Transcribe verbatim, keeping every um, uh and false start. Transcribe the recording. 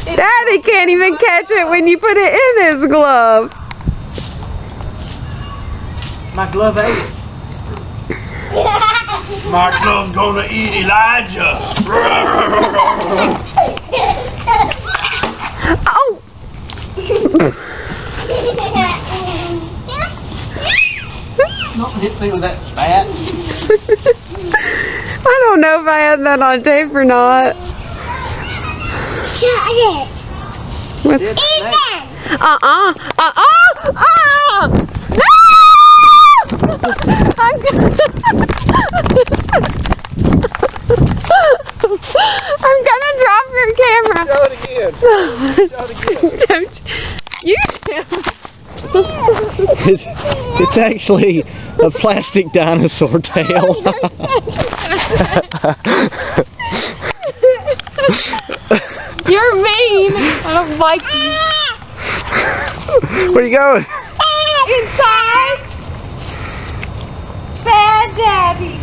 Daddy can't even catch it when you put it in his glove. My glove ate it. My glove's gonna eat Elijah. Oh! Not hit me with that bat. I don't know if I had that on tape or not. Shut it. With Ethan! Uh-uh. Uh-uh. Uh-uh. No! I'm gonna... I'm gonna drop your camera. Show it again. Show it again. Don't you do. It's, it's actually a plastic dinosaur tail. You're mean. I don't like you. Where you going? Inside. Bad Daddy.